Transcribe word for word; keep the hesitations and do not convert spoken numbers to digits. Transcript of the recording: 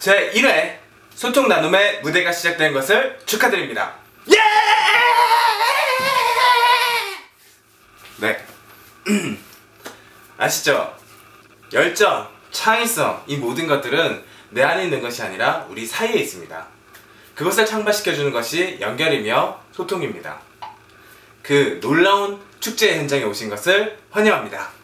제일 회 소통 나눔의 무대가 시작된 것을 축하드립니다. 예! 네. 아시죠? 열정, 창의성, 이 모든 것들은 내 안에 있는 것이 아니라 우리 사이에 있습니다. 그것을 창발시켜주는 것이 연결이며 소통입니다. 그 놀라운 축제 현장에 오신 것을 환영합니다.